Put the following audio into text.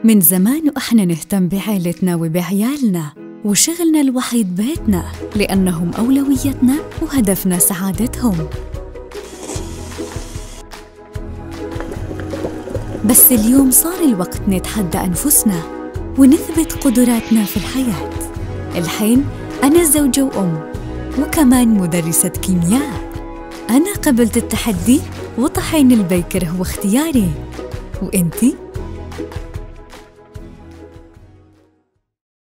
من زمان وإحنا نهتم بعائلتنا وبعيالنا، وشغلنا الوحيد بيتنا، لأنهم أولويتنا وهدفنا سعادتهم. بس اليوم صار الوقت نتحدى أنفسنا ونثبت قدراتنا في الحياة. الحين أنا زوجة وأم وكمان مدرسة كيمياء. أنا قبلت التحدي وطحين البيكر هو اختياري، وإنتي؟